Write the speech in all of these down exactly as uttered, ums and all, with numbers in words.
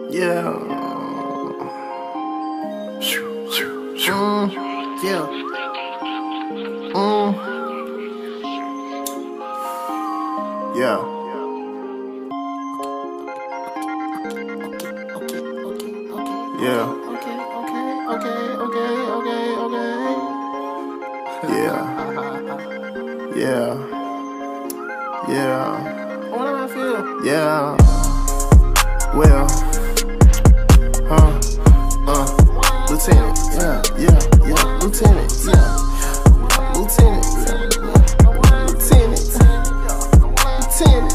Yeah. Mm, yeah. Mm. Yeah. Yeah. Okay, okay, okay, okay, okay, okay. Yeah. Yeah. Yeah. What do I feel? Yeah. Well. Huh. Uh. Lieutenant. Yeah. Yeah. Yeah. Lieutenant. Yeah. Lieutenant. Yeah. Lieutenant. Lieutenant.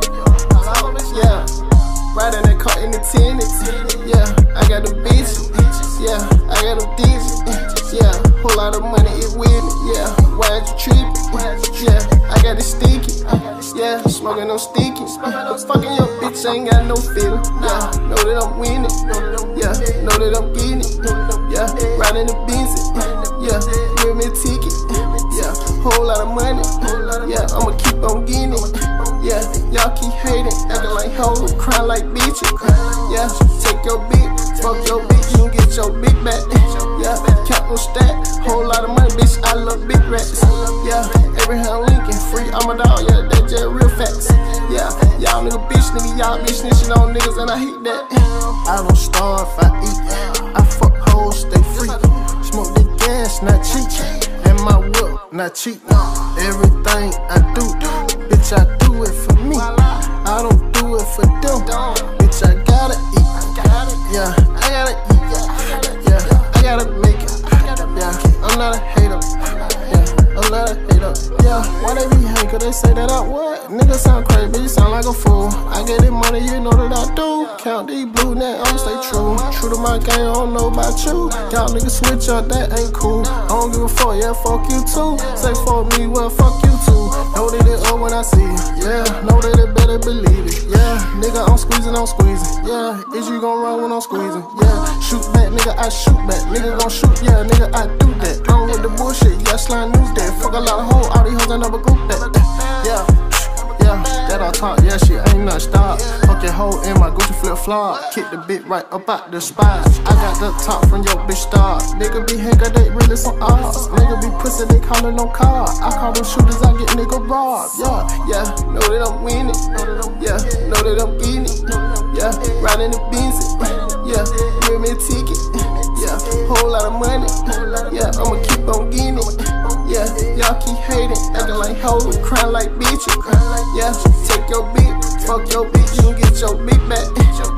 Yeah. Riding that car in the tenant. Yeah. I got the bitches. Yeah. I got them digits. Yeah. Whole lot of money is with it. Yeah. Why you trippin'? Yeah. I got it stinky. Yeah. Smoking no stinky. Fucking your bitch ain't got no feeling. Yeah. Know that I'm winning. Yeah. Know that I'm getting it. Yeah. Riding the Benz. Yeah. Give me a ticket. Yeah. Whole lot of money. Yeah. I'ma keep on getting it. Yeah. Y'all keep hating, acting like hoes, crying like bitches. Yeah. Take your bitch, fuck your bitch, you can get your big back. Yeah. Count no stack, whole lot of money, bitch. I love big rats. Yeah. Abraham Lincoln, free, I'm a dog. Yeah. That's just real facts. Yeah. Y'all nigga bitch, nigga, y'all bitch snitching on niggas, and I hate that. I don't starve, I eat. I fuck hoes, stay free. Smoke the gas, not cheap. And my whip, not cheap. Everything I do, bitch, I do it for me. I don't do it for them. Bitch, I gotta eat. Yeah, I gotta eat. Yeah, I gotta make it. Yeah, I'm not a hater. Yeah, I'm not a hater. Yeah, why they be hating? Cause they say that I what? Nigga sound crazy, but you sound like a fool. I get it money, you know that I do. Count these blue, now I'ma stay true. True to my game, I don't know about you. Y'all niggas switch up, that ain't cool. I don't give a fuck, yeah, fuck you too. Say fuck me, well, fuck you too. Know that it up when I see it. Yeah, know that it better believe it. Yeah, nigga, I'm squeezing, I'm squeezing. Yeah, is you gon' run when I'm squeezing? Yeah, shoot back, nigga, I shoot back. Nigga gon' shoot, yeah, nigga, I do that. I'm with the bullshit, yeah, slime news that. Fuck a lot of hoes, all these hoes, I never group that. Yeah, yeah, that all talk, yeah, shit, ain't nothing stop. Fuck your hoe in my Gucci flip flop. Kick the bit right up out the spot. I got the top from your bitch star. Nigga be hanger, they really some odds. Nigga be pussy, they callin' no car. I call them shooters, I get nigga robbed. Yeah, yeah, know that I'm winning. Yeah, know that I'm getting it. Yeah, riding the Benz. Yeah, give me a ticket. Yeah, whole lot of money. Yeah, I'ma keep on getting it. Yeah, y'all keep hating, acting like hoes, crying like bitches. Yeah, take your bitch, fuck your bitch, you can get your big back.